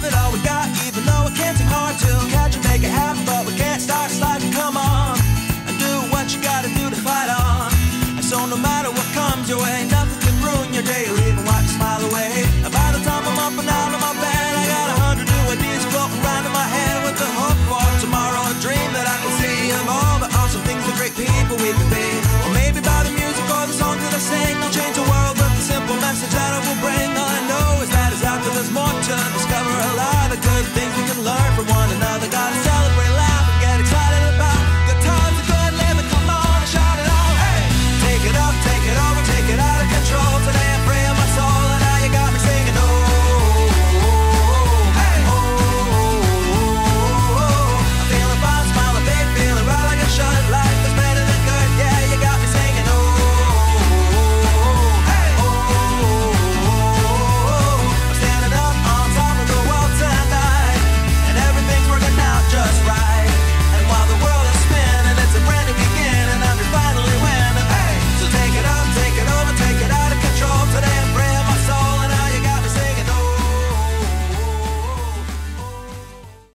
it all we got, even though it can seem hard to catch and make it happen. But we can't start this life and come on and do what you gotta do to fight on. And so no matter what comes your way,